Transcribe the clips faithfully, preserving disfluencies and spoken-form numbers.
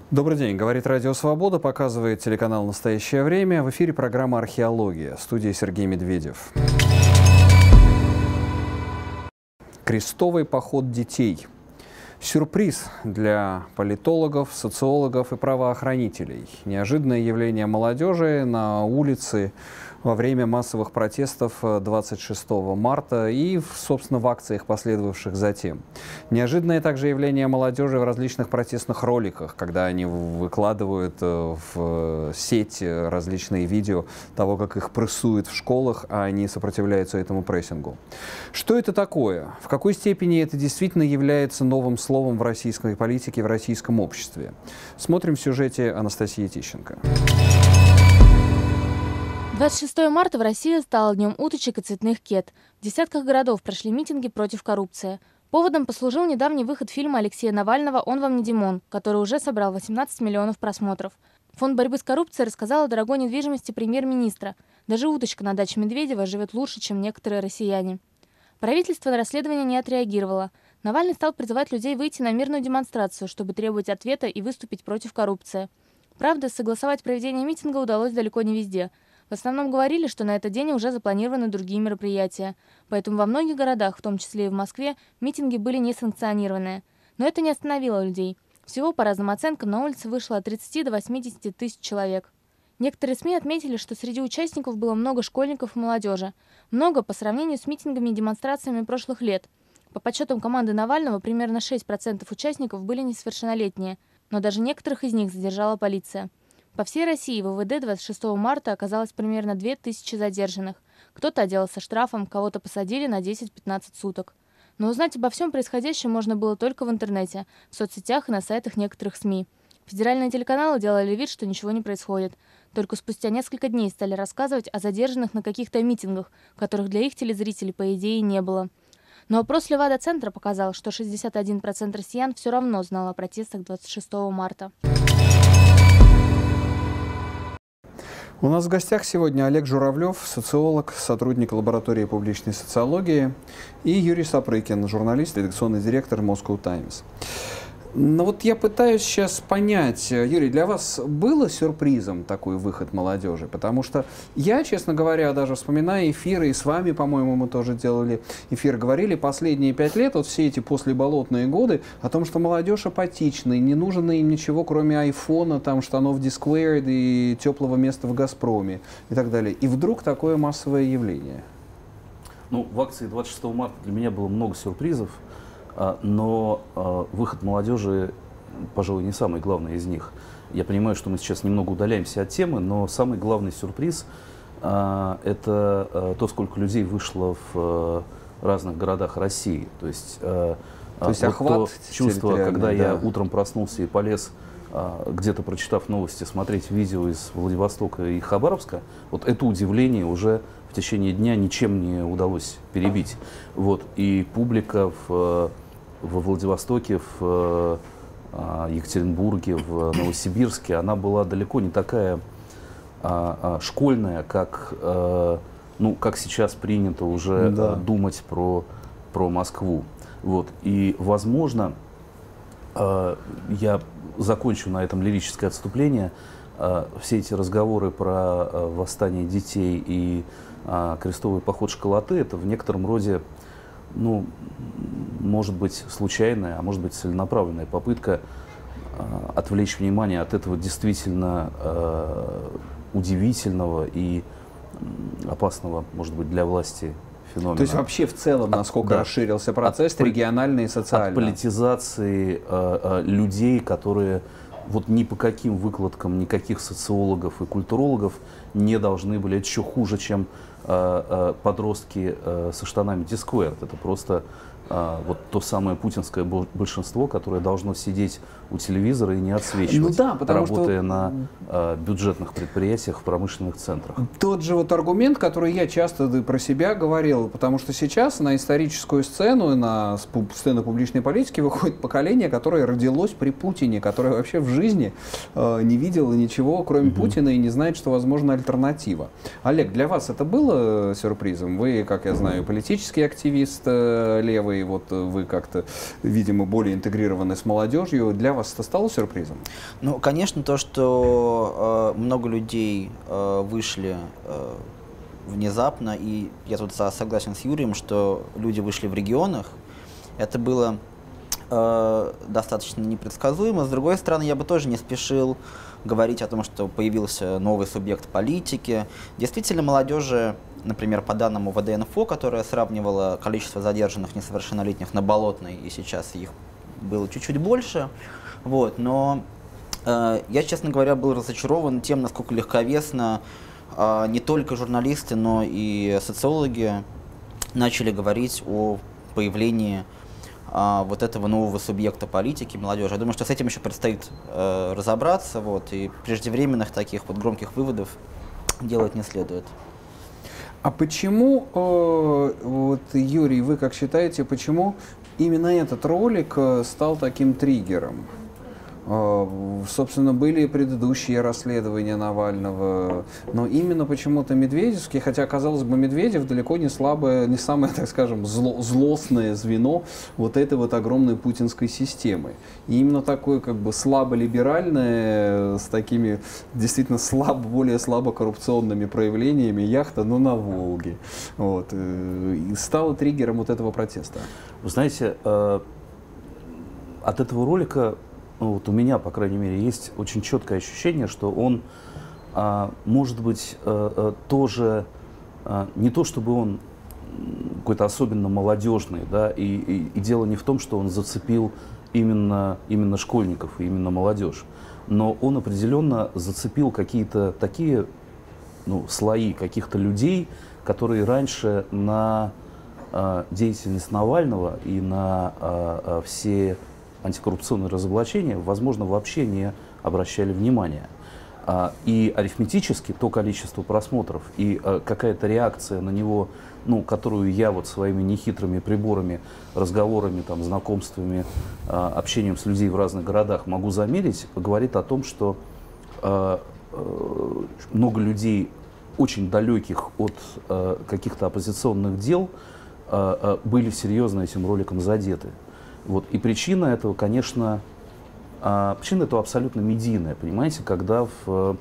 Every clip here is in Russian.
Добрый день. Говорит Радио Свобода, показывает телеканал «Настоящее время». В эфире программа «Археология». В студии Сергей Медведев. Крестовый поход детей. Сюрприз для политологов, социологов и правоохранителей. Неожиданное явление молодежи на улице во время массовых протестов двадцать шестого марта и, собственно, в акциях, последовавших затем. Неожиданное также явление молодежи в различных протестных роликах, когда они выкладывают в сеть различные видео того, как их прессуют в школах, а они сопротивляются этому прессингу. Что это такое? В какой степени это действительно является новым словом в российской политике, в российском обществе? Смотрим в сюжете Анастасии Тищенко. двадцать шестого марта в России стало днем уточек и цветных кет. В десятках городов прошли митинги против коррупции. Поводом послужил недавний выход фильма Алексея Навального «Он вам не Димон», который уже собрал восемнадцать миллионов просмотров. Фонд борьбы с коррупцией рассказал о дорогой недвижимости премьер-министра. Даже уточка на даче Медведева живет лучше, чем некоторые россияне. Правительство на расследование не отреагировало. Навальный стал призывать людей выйти на мирную демонстрацию, чтобы требовать ответа и выступить против коррупции. Правда, согласовать проведение митинга удалось далеко не везде. В основном говорили, что на этот день уже запланированы другие мероприятия. Поэтому во многих городах, в том числе и в Москве, митинги были несанкционированные. Но это не остановило людей. Всего, по разным оценкам, на улице вышло от тридцати до восьмидесяти тысяч человек. Некоторые СМИ отметили, что среди участников было много школьников и молодежи. Много по сравнению с митингами и демонстрациями прошлых лет. По подсчетам команды Навального, примерно шесть процентов участников были несовершеннолетние, но даже некоторых из них задержала полиция. По всей России в ВВД двадцать шестого марта оказалось примерно две тысячи задержанных. Кто-то отделался штрафом, кого-то посадили на десять-пятнадцать суток. Но узнать обо всем происходящем можно было только в интернете, в соцсетях и на сайтах некоторых СМИ. Федеральные телеканалы делали вид, что ничего не происходит. Только спустя несколько дней стали рассказывать о задержанных на каких-то митингах, которых для их телезрителей, по идее, не было. Но опрос Левада-центра показал, что шестьдесят один процент россиян все равно знал о протестах двадцать шестого марта. У нас в гостях сегодня Олег Журавлев, социолог, сотрудник лаборатории публичной социологии, и Юрий Сапрыкин, журналист, редакционный директор Moscow Times. Но вот я пытаюсь сейчас понять, Юрий, для вас было сюрпризом такой выход молодежи? Потому что я, честно говоря, даже вспоминая эфиры, и с вами, по-моему, мы тоже делали эфир, говорили последние пять лет, вот все эти послеболотные годы, о том, что молодежь апатична, и не нужно им ничего, кроме айфона, там, штанов Disquared и теплого места в «Газпроме» и так далее. И вдруг такое массовое явление. Ну, в акции двадцать шестого марта для меня было много сюрпризов. Но э, выход молодежи, пожалуй, не самый главный из них. Я понимаю, что мы сейчас немного удаляемся от темы, но самый главный сюрприз э, – это э, то, сколько людей вышло в э, разных городах России. То есть, э, то есть вот охват то чувство, когда да. я утром проснулся и полез, э, где-то прочитав новости, смотреть видео из Владивостока и Хабаровска, вот это удивление уже в течение дня ничем не удалось перебить. Вот. И публика в, во Владивостоке, в Екатеринбурге, в Новосибирске, она была далеко не такая а, а, школьная, как, а, ну, как сейчас принято уже да. думать про, про Москву. Вот. И, возможно, а, я закончу на этом лирическое отступление. А, все эти разговоры про а, восстание детей и а, крестовый поход школоты — это в некотором роде, ну, может быть, случайная, а может быть, целенаправленная попытка а, отвлечь внимание от этого действительно а, удивительного и опасного, может быть, для власти феномена. То есть вообще в целом, насколько от, да, расширился процесс от, региональный и социальный? От политизации а, а, людей, которые вот ни по каким выкладкам никаких социологов и культурологов не должны были. Это еще хуже, чем э, э, подростки э, со штанами Disquared. Это просто э, вот то самое путинское большинство, которое должно сидеть у телевизора и не отсвечивать, ну да, работая что... на э, бюджетных предприятиях в промышленных центрах. Тот же вот аргумент, который я часто про себя говорил, потому что сейчас на историческую сцену, на сцену публичной политики выходит поколение, которое родилось при Путине, которое вообще в жизни э, не видело ничего, кроме угу. Путина, и не знает, что возможна альтернатива. Олег, для вас это было сюрпризом? Вы, как я знаю, политический активист э, левый, и вот вы как-то, видимо, более интегрированы с молодежью. Для вас это стало сюрпризом? Ну, конечно, то, что э, много людей э, вышли э, внезапно, и я тут согласен с Юрием, что люди вышли в регионах, это было э, достаточно непредсказуемо. С другой стороны, я бы тоже не спешил говорить о том, что появился новый субъект политики. Действительно, молодежи, например, по данным У вэ дэ эн эф о, которая сравнивала количество задержанных несовершеннолетних на Болотной, и сейчас их было чуть-чуть больше. Вот, но э, я, честно говоря, был разочарован тем, насколько легковесно э, не только журналисты, но и социологи начали говорить о появлении а, вот этого нового субъекта политики, молодежи. Я думаю, что с этим еще предстоит э, разобраться, вот, и преждевременных таких вот громких выводов делать не следует. А почему, э, вот, Юрий, вы как считаете, почему именно этот ролик стал таким триггером? Э, собственно, были предыдущие расследования Навального, но именно почему-то Медведевский, хотя, казалось бы, Медведев далеко не слабое, не самое, так скажем, зло, злостное звено вот этой вот огромной путинской системы. И именно такое как бы слабо-либеральное, с такими действительно слабо, более слабо коррупционными проявлениями яхта, но на Волге. Вот, э, и стало триггером вот этого протеста. Вы знаете, э, от этого ролика, ну, вот у меня, по крайней мере, есть очень четкое ощущение, что он, а, может быть, а, а, тоже, а, не то чтобы он какой-то особенно молодежный, да, и, и, и дело не в том, что он зацепил именно, именно школьников, и именно молодежь, но он определенно зацепил какие-то такие, ну, слои каких-то людей, которые раньше на а, деятельность Навального и на а, а, все антикоррупционные разоблачения, возможно, вообще не обращали внимания. И арифметически то количество просмотров и какая-то реакция на него, ну, которую я вот своими нехитрыми приборами, разговорами, там, знакомствами, общением с людьми в разных городах могу замерить, говорит о том, что много людей, очень далеких от каких-то оппозиционных дел, были серьезно этим роликом задеты. Вот. И причина этого, конечно, а, причина этого абсолютно медийная, понимаете, когда в э,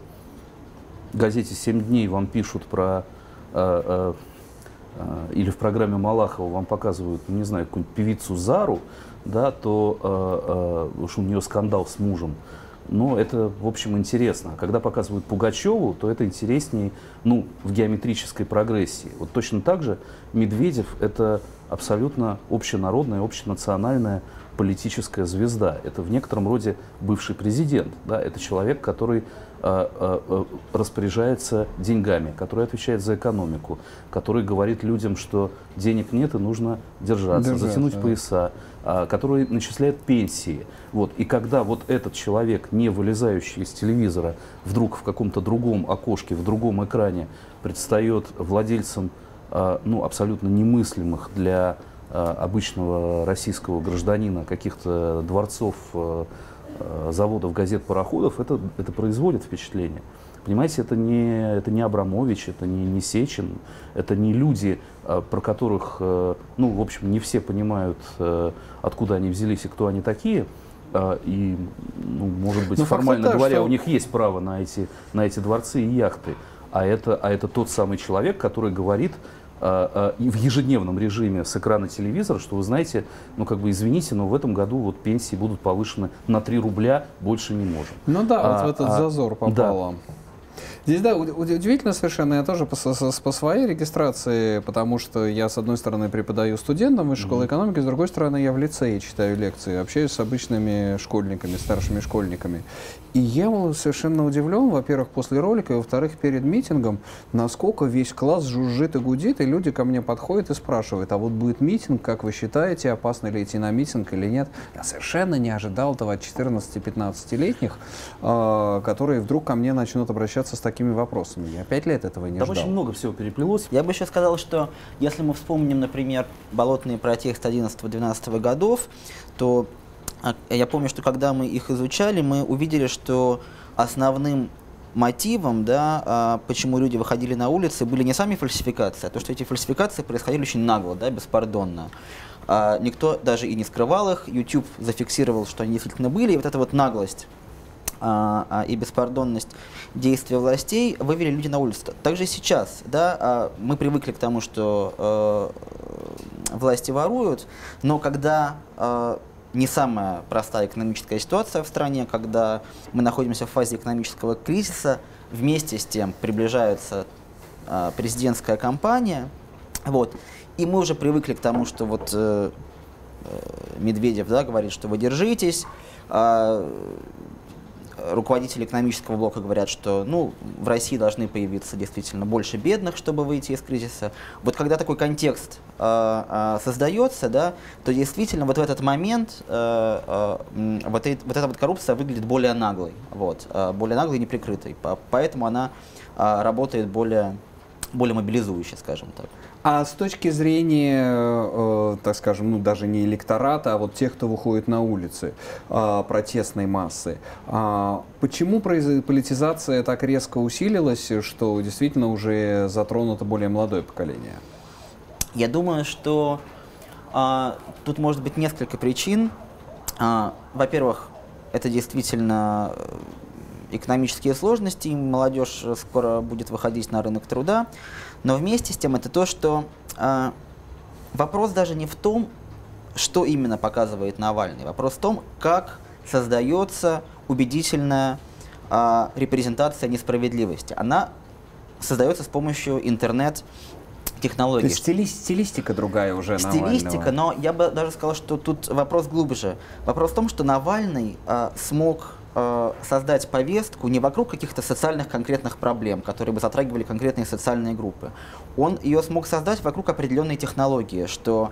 газете «Семь дней» вам пишут про, э, э, или в программе Малахова вам показывают, ну, не знаю, какую-нибудь певицу Зару, да, то э, э, уж у нее скандал с мужем, но это, в общем, интересно. Когда показывают Пугачеву, то это интереснее, ну, в геометрической прогрессии. Вот точно так же Медведев — это абсолютно общенародная, общенациональная политическая звезда. Это в некотором роде бывший президент. Да? Это человек, который э, э, распоряжается деньгами, который отвечает за экономику, который говорит людям, что денег нет и нужно держаться, Держаться, затянуть да. пояса, э, который начисляет пенсии. Вот. И когда вот этот человек, не вылезающий из телевизора, вдруг в каком-то другом окошке, в другом экране предстает владельцем ну, абсолютно немыслимых для а, обычного российского гражданина каких-то дворцов, а, заводов, газет, пароходов, это, это производит впечатление. Понимаете, это не, это не Абрамович, это не, не Сечин, это не люди, а, про которых, а, ну, в общем, не все понимают, а, откуда они взялись и кто они такие. А, и, ну, может быть, Но формально говоря, что... у них есть право на эти, на эти дворцы и яхты. А это, а это тот самый человек, который говорит а, а, в ежедневном режиме с экрана телевизора, что, вы знаете, ну, как бы, извините, но в этом году вот пенсии будут повышены на три рубля, больше не можем. Ну да, а, вот в этот а, зазор попало. Да. Здесь, да, удивительно совершенно, я тоже по, по своей регистрации, потому что я, с одной стороны, преподаю студентам из школы экономики, с другой стороны, я в лицее читаю лекции, общаюсь с обычными школьниками, старшими школьниками. И я был совершенно удивлен, во-первых, после ролика, и, во-вторых, перед митингом, насколько весь класс жужжит и гудит, и люди ко мне подходят и спрашивают, а вот будет митинг, как вы считаете, опасно ли идти на митинг или нет? Я совершенно не ожидал этого от четырнадцати-пятнадцатилетних, э, которые вдруг ко мне начнут обращаться с такими вопросами. Я пять лет этого не Там ждал. очень много всего переплелось. Я бы еще сказал, что если мы вспомним, например, болотные протесты одиннадцатого-двенадцатого годов, то я помню, что когда мы их изучали, мы увидели, что основным мотивом, да, а, почему люди выходили на улицы, были не сами фальсификации, а то, что эти фальсификации происходили очень нагло, да, беспардонно. А, никто даже и не скрывал их, YouTube зафиксировал, что они действительно были, и вот эта вот наглость а, а, и беспардонность действия властей вывели люди на улицу. Также и сейчас, да, а, мы привыкли к тому, что а, власти воруют, но когда а, не самая простая экономическая ситуация в стране, когда мы находимся в фазе экономического кризиса, вместе с тем приближается э, президентская кампания, вот, и мы уже привыкли к тому, что вот э, э, Медведев, да, говорит, что вы держитесь, э, руководители экономического блока говорят, что, ну, в России должны появиться действительно больше бедных, чтобы выйти из кризиса. Вот когда такой контекст э, э, создается, да, то действительно вот в этот момент э, э, вот, и, вот эта вот коррупция выглядит более наглой, вот, э, более наглой и неприкрытой. Поэтому она э, работает более, более мобилизующе, скажем так. А с точки зрения, э, так скажем, ну даже не электората, а вот тех, кто выходит на улицы, э, протестной массы, э, почему политизация так резко усилилась, что действительно уже затронуто более молодое поколение? Я думаю, что э, тут может быть несколько причин. Э, во-первых, это действительно экономические сложности, и молодежь скоро будет выходить на рынок труда. Но вместе с тем это то, что э, вопрос даже не в том, что именно показывает Навальный. Вопрос в том, как создается убедительная э, репрезентация несправедливости. Она создается с помощью интернет-технологий. То есть стили стилистика другая уже Навального. Стилистика, но я бы даже сказал, что тут вопрос глубже. Вопрос в том, что Навальный э, смог создать повестку не вокруг каких-то социальных конкретных проблем, которые бы затрагивали конкретные социальные группы. Он ее смог создать вокруг определенной технологии, что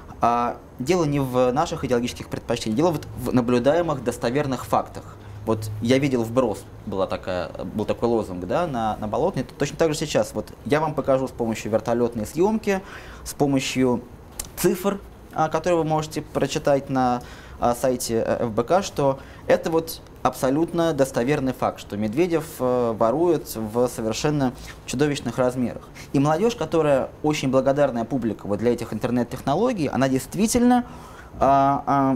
а, дело не в наших идеологических предпочтениях, дело в, в наблюдаемых достоверных фактах. Вот я видел вброс, была такая, был такой лозунг, да, на, на Болотной, точно так же сейчас. Вот я вам покажу с помощью вертолетной съемки, с помощью цифр, а, которые вы можете прочитать на а, сайте эф бэ ка, что это вот абсолютно достоверный факт, что Медведев э, ворует в совершенно чудовищных размерах. И молодежь, которая очень благодарная публика вот для этих интернет-технологий, она действительно э, э,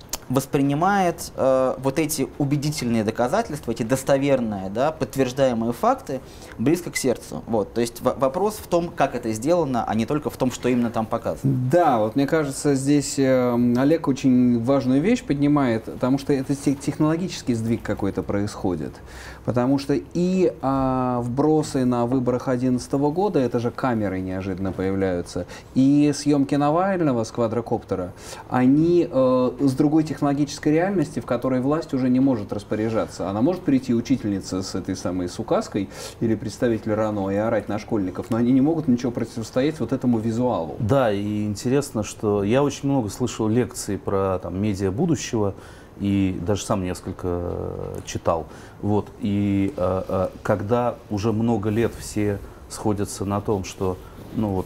воспринимает э, вот эти убедительные доказательства, эти достоверные, да, подтверждаемые факты близко к сердцу. Вот. То есть вопрос в том, как это сделано, а не только в том, что именно там показано. Да, вот мне кажется, здесь э, Олег очень важную вещь поднимает, потому что это технологический сдвиг какой-то происходит. Потому что и э, вбросы на выборах две тысячи одиннадцатого года, это же камеры неожиданно появляются, и съемки Навального с квадрокоптера, они э, с другой технологической реальности, в которой власть уже не может распоряжаться. Она может прийти учительница с этой самой с указкой или представитель РАНО и орать на школьников, но они не могут ничего противостоять вот этому визуалу. Да, и интересно, что я очень много слышал лекций про там, медиа будущего, и даже сам несколько читал. Вот. И э, э, когда уже много лет все сходятся на том, что ну, вот,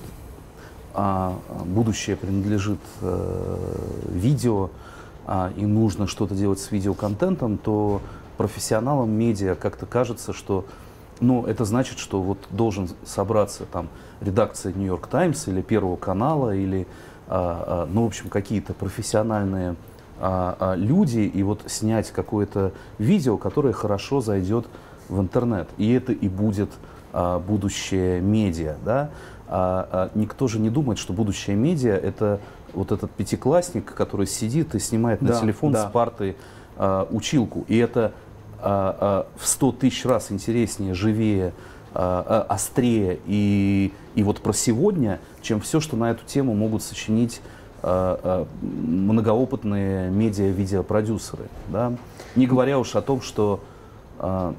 э, будущее принадлежит э, видео, э, и нужно что-то делать с видеоконтентом, то профессионалам медиа как-то кажется, что ну, это значит, что вот должен собраться там редакция Нью-Йорк Таймс или Первого канала, или, э, э, ну, в общем, какие-то профессиональные люди, и вот снять какое-то видео, которое хорошо зайдет в интернет. И это и будет а, будущее медиа. Да? А, а, никто же не думает, что будущее медиа — это вот этот пятиклассник, который сидит и снимает на да, телефон да. с парты а, училку. И это а, а, в сто тысяч раз интереснее, живее, а, а, острее и, и вот про сегодня, чем все, что на эту тему могут сочинить многоопытные медиа-видеопродюсеры. Да? Не говоря уж о том, что ну,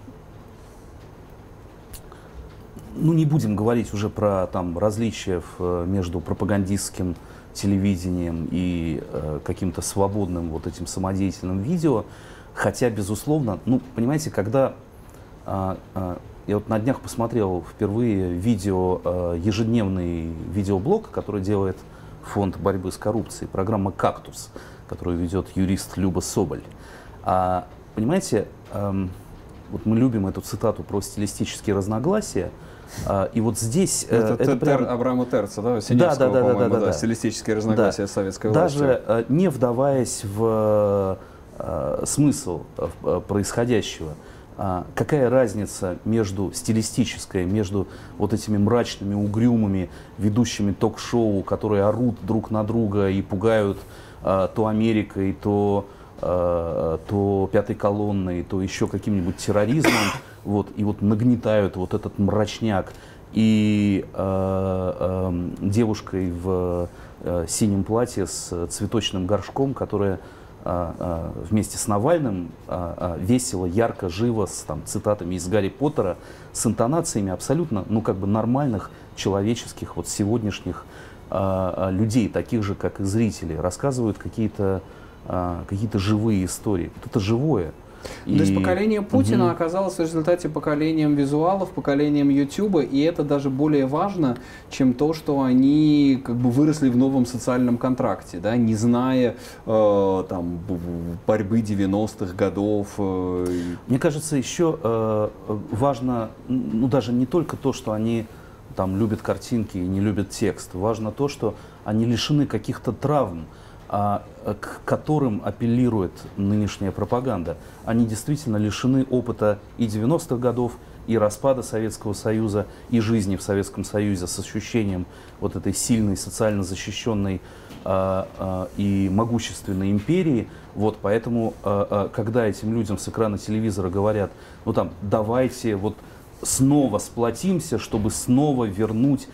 не будем говорить уже про там, различия в, между пропагандистским телевидением и э, каким-то свободным вот этим самодеятельным видео. Хотя, безусловно, ну, понимаете, когда э, э, я вот на днях посмотрел впервые видео, э, ежедневный видеоблог, который делает Фонд борьбы с коррупцией, программа «Кактус», которую ведет юрист Люба Соболь. А, понимаете, эм, вот мы любим эту цитату про стилистические разногласия, а, и вот здесь это, это, это прям... Абрама Терца, да, да, да, да, да, да, да, да. стилистические разногласия да. с советской властью. Даже властью. Не вдаваясь в а, смысл а, происходящего, а, какая разница между стилистической, между вот этими мрачными, угрюмыми ведущими ток-шоу, которые орут друг на друга и пугают а, то Америкой, то, а, то пятой колонной, то еще каким-нибудь терроризмом, вот, и вот нагнетают вот этот мрачняк, и а, а, девушкой в а, синем платье с цветочным горшком, которая вместе с Навальным весело, ярко, живо, с там, цитатами из Гарри Поттера, с интонациями абсолютно, ну, как бы нормальных, человеческих, вот сегодняшних людей, таких же, как и зрители, рассказывают какие-то какие-то живые истории. Вот это живое. И... То есть поколение Путина угу. оказалось в результате поколением визуалов, поколением Ютуба, и это даже более важно, чем то, что они как бы выросли в новом социальном контракте, да, не зная э, там, борьбы девяностых годов. Э... Мне кажется, еще э, важно, ну даже не только то, что они там любят картинки и не любят текст, важно то, что они лишены каких-то травм, а, к которым апеллирует нынешняя пропаганда. Они действительно лишены опыта и девяностых годов, и распада Советского Союза, и жизни в Советском Союзе с ощущением вот этой сильной, социально защищенной а, а, и могущественной империи. Вот, поэтому, а, а, когда этим людям с экрана телевизора говорят, ну там, давайте вот снова сплотимся, чтобы снова вернуть.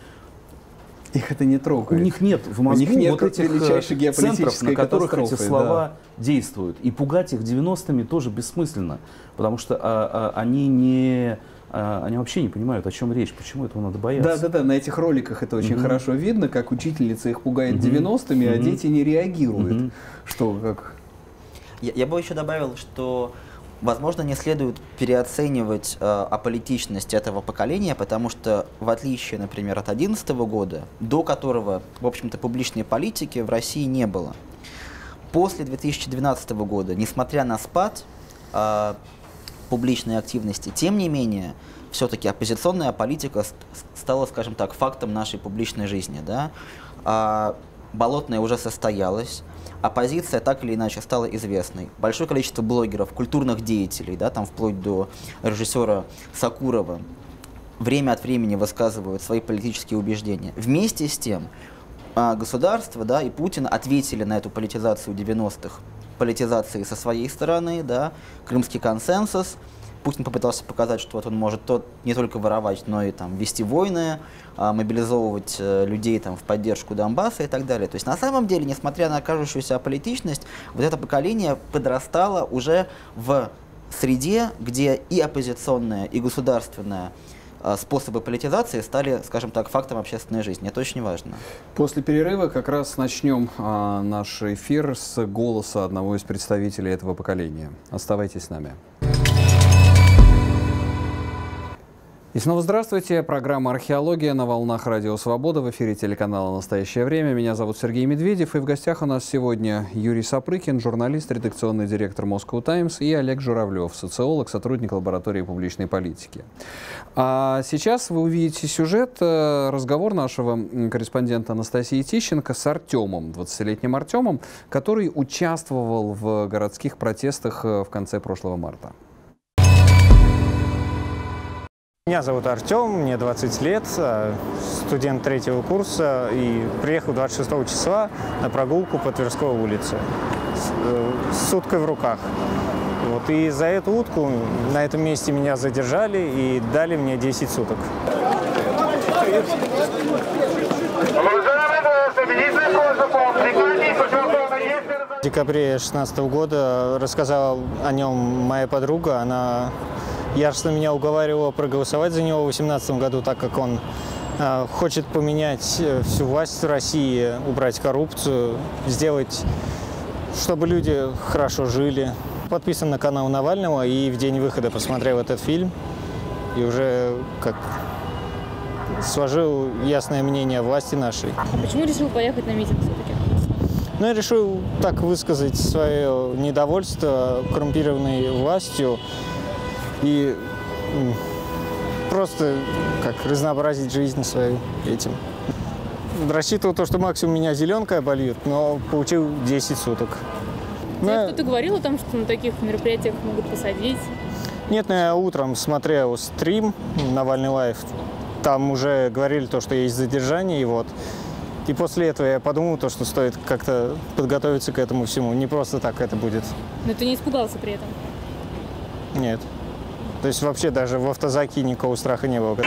Их это не трогает. У них нет в мозгу нет вот этих центров, на которых эти слова да. действуют. И пугать их девяностыми тоже бессмысленно, потому что а, а, они, не, а, они вообще не понимают, о чем речь, почему этого надо бояться. Да-да-да, на этих роликах это очень mm-hmm. хорошо видно, как учительница их пугает девяностыми, mm-hmm. а дети не реагируют. Mm-hmm. Что, как... Я, я бы еще добавил, что возможно, не следует переоценивать э, аполитичность этого поколения, потому что, в отличие, например, от две тысячи одиннадцатого года, до которого, в общем-то, публичной политики в России не было, после две тысячи двенадцатого года, несмотря на спад э, публичной активности, тем не менее, все-таки оппозиционная политика стала, скажем так, фактом нашей публичной жизни. Да? А, Болотная уже состоялась. Оппозиция так или иначе стала известной. Большое количество блогеров, культурных деятелей, да, там вплоть до режиссера Сакурова, время от времени высказывают свои политические убеждения. Вместе с тем государство, да, и Путин ответили на эту политизацию девяностых, политизации со своей стороны, да, Крымский консенсус. Путин попытался показать, что вот он может тот, не только воровать, но и там, вести войны, а, мобилизовывать э, людей там, в поддержку Донбасса и так далее. То есть на самом деле, несмотря на кажущуюся аполитичность, вот это поколение подрастало уже в среде, где и оппозиционная, и государственная э, способы политизации стали, скажем так, фактом общественной жизни. Это очень важно. После перерыва как раз начнем а, наш эфир с голоса одного из представителей этого поколения. Оставайтесь с нами. И снова здравствуйте. Программа «Археология» на волнах Радио Свобода. В эфире телеканала «Настоящее время». Меня зовут Сергей Медведев. И в гостях у нас сегодня Юрий Сапрыкин, журналист, редакционный директор Moscow Times, и Олег Журавлев, социолог, сотрудник лаборатории публичной политики. А сейчас вы увидите сюжет, разговор нашего корреспондента Анастасии Тищенко с Артемом, двадцатилетним Артемом, который участвовал в городских протестах в конце прошлого марта. Меня зовут Артем, мне двадцать лет, студент третьего курса, и приехал двадцать шестого числа на прогулку по Тверской улице с, с уткой в руках. Вот, и за эту утку на этом месте меня задержали и дали мне десять суток. В декабре две тысячи шестнадцатого года рассказала о нем моя подруга. Она яростно меня уговаривала проголосовать за него в две тысячи восемнадцатом году, так как он э, хочет поменять всю власть в России, убрать коррупцию, сделать, чтобы люди хорошо жили. Подписан на канал Навального и в день выхода посмотрел этот фильм и уже как сложил ясное мнение о власти нашей. А почему решил поехать на митинг все-таки? Ну, я решил так высказать свое недовольство коррумпированной властью. И просто как разнообразить жизнь свою этим. Рассчитывал то, что максимум меня зеленкой обольют, но получил десять суток. Тебе кто-то говорил о том, что на таких мероприятиях могут посадить? Нет, но я утром смотрел стрим «Навальный лайв». Там уже говорили то, что есть задержание, и вот. И после этого я подумал, то, что стоит как-то подготовиться к этому всему. Не просто так это будет. Но ты не испугался при этом? Нет. То есть вообще даже в автозаке никакого страха не было.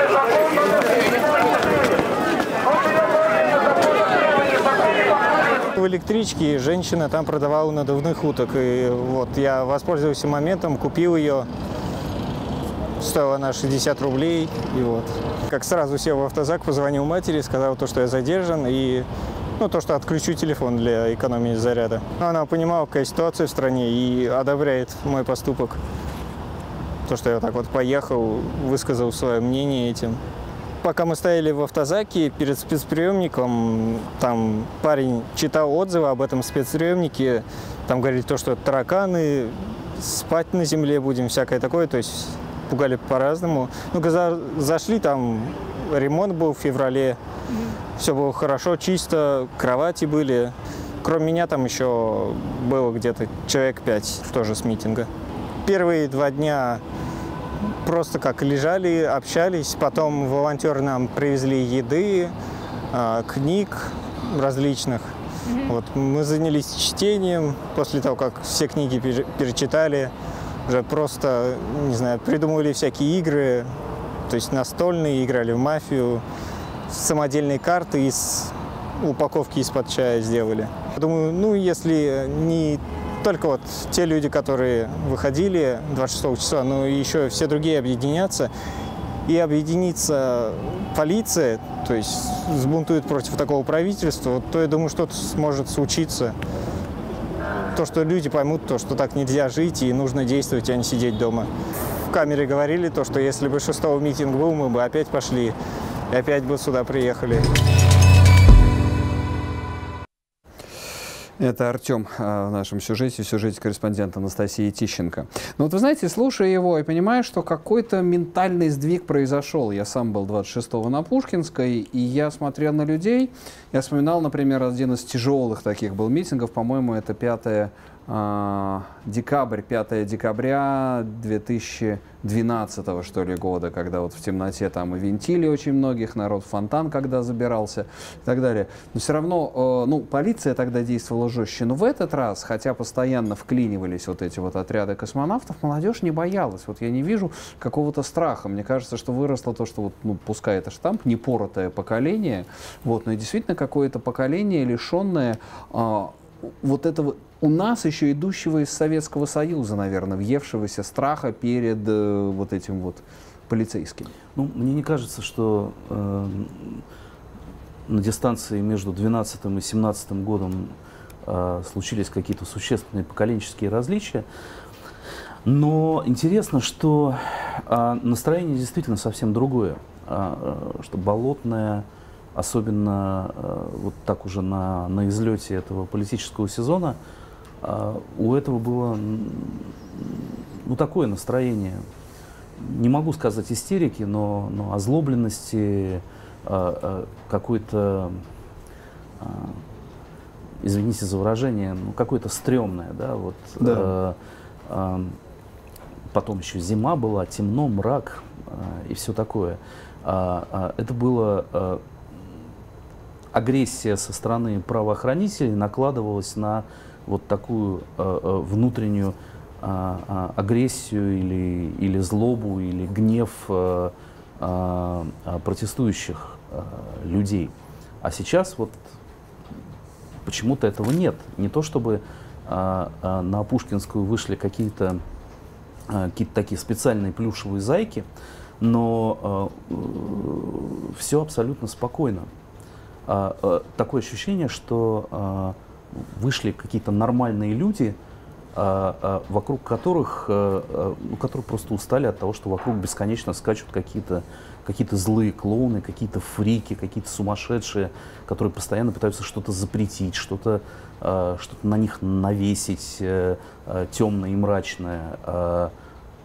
В электричке женщина там продавала надувных уток. И вот я воспользовался моментом, купил ее. Стоила она шестьдесят рублей. И вот. Как сразу сел в автозак, позвонил матери, сказал то, что я задержан. И ну, то, что отключу телефон для экономии заряда. Но она понимала, какая ситуация в стране, и одобряет мой поступок. То, что я вот так вот поехал, высказал свое мнение этим. Пока мы стояли в автозаке перед спецприемником, там парень читал отзывы об этом спецприемнике, там говорили то, что тараканы, спать на земле будем, всякое такое, то есть пугали по-разному. Ну, когда зашли, там ремонт был в феврале, все было хорошо, чисто, кровати были. Кроме меня там еще было где-то человек пять тоже с митинга. Первые два дня просто как лежали, общались, потом волонтеры нам привезли еды, книг различных. Mm-hmm. Вот, мы занялись чтением, после того, как все книги перечитали, уже просто, не знаю, придумывали всякие игры, то есть настольные, играли в мафию, самодельные карты из упаковки из-под чая сделали. Думаю, ну, если не только вот те люди, которые выходили двадцать шестого числа, но еще все другие объединятся, и объединится полиция, то есть сбунтует против такого правительства, вот, то я думаю, что-то сможет случиться. То, что люди поймут, то, что так нельзя жить и нужно действовать, а не сидеть дома. В камере говорили то, что если бы шестого митинг был, мы бы опять пошли и опять бы сюда приехали. Это Артем в нашем сюжете, в сюжете корреспондента Анастасии Тищенко. Но вот вы знаете, слушая его, я понимаю, что какой-то ментальный сдвиг произошел. Я сам был двадцать шестого на Пушкинской, и я смотрел на людей. Я вспоминал, например, один из тяжелых таких был митингов, по-моему, это пятое декабрь, пятое декабря две тысячи двенадцатого, что ли, года, когда вот в темноте там и винтили очень многих, народ в фонтан когда забирался и так далее. Но все равно, ну, полиция тогда действовала жестче. Но в этот раз, хотя постоянно вклинивались вот эти вот отряды космонавтов, молодежь не боялась. Вот я не вижу какого-то страха. Мне кажется, что выросло то, что вот, ну, пускай это штамп, непоротое поколение, вот, но и действительно какое-то поколение, лишенное а, вот этого у нас еще идущего из Советского Союза, наверное, въевшегося страха перед э, вот этим вот полицейским. Ну, мне не кажется, что э, на дистанции между двенадцатым и семнадцатым годом э, случились какие-то существенные поколенческие различия. Но интересно, что э, настроение действительно совсем другое. Э, что болотное, особенно э, вот так уже на, на излете этого политического сезона, э, у этого было ну, такое настроение. Не могу сказать истерики, но, но озлобленности, э, э, какой-то, э, извините за выражение, ну, какое-то стрёмное, да, вот. Да. Э, э, потом еще зима была, темно, мрак э, и все такое. Э, э, это было э, агрессия со стороны правоохранителей накладывалась на вот такую э, э, внутреннюю агрессию или, или злобу, или гнев э, э, протестующих э, людей. А сейчас вот почему-то этого нет. Не то чтобы э, э, на Пушкинскую вышли какие-то э, какие-то такие специальные плюшевые зайки, но э, э, все абсолютно спокойно. Э, э, такое ощущение, что э, вышли какие-то нормальные люди, вокруг которых, ну, которые просто устали от того, что вокруг бесконечно скачут какие-то какие-то злые клоуны, какие-то фрики, какие-то сумасшедшие, которые постоянно пытаются что-то запретить, что-то что-то на них навесить темное и мрачное.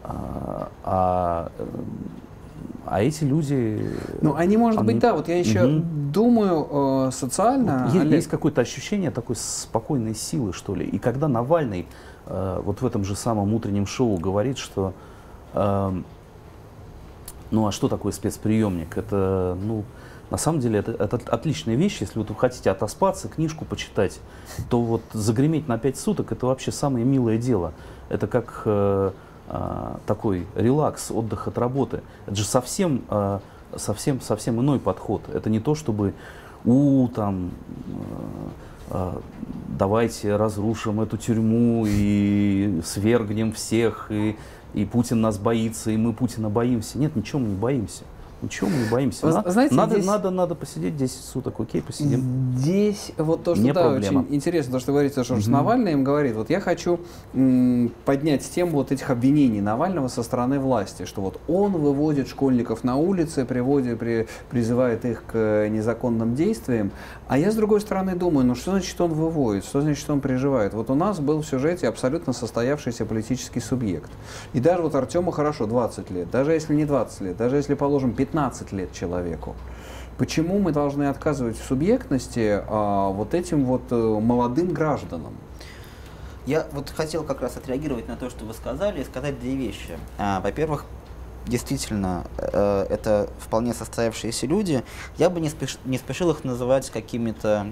А, а, а эти люди... Ну, они, может они... быть, да, вот я еще угу. думаю э, социально... Вот есть, Олег... есть какое-то ощущение такой спокойной силы, что ли. И когда Навальный э, вот в этом же самом утреннем шоу говорит, что... Э, ну, а что такое спецприемник? Это, ну... На самом деле это, это отличная вещь, если вот вы хотите отоспаться, книжку почитать, то вот загреметь на пять суток это вообще самое милое дело. Это как э, э, такой релакс, отдых от работы. Это же совсем, э, совсем, совсем иной подход. Это не то, чтобы у там э, э, давайте разрушим эту тюрьму и свергнем всех, и, и Путин нас боится, и мы Путина боимся. Нет, ничего мы не боимся. Ничего, мы не боимся. Вы, надо, знаете, надо, здесь... надо, надо посидеть десять суток, окей, посидим. Здесь вот то, что не да, проблема. очень интересно, то, что говорится, что Угу. Навальный им говорит, вот я хочу м, поднять тему вот этих обвинений Навального со стороны власти, что вот он выводит школьников на улицы, приводит, при, призывает их к незаконным действиям, а я с другой стороны думаю, ну что значит он выводит, что значит он приживает? Вот у нас был в сюжете абсолютно состоявшийся политический субъект. И даже вот Артему хорошо двадцать лет, даже если не двадцать лет, даже если, положим, пятнадцать лет человеку. Почему мы должны отказывать в субъектности а, вот этим вот а, молодым гражданам? Я вот хотел как раз отреагировать на то, что вы сказали, и сказать две вещи. А, во-первых, действительно, э, это вполне состоявшиеся люди. Я бы не, спеш, не спешил их называть какими-то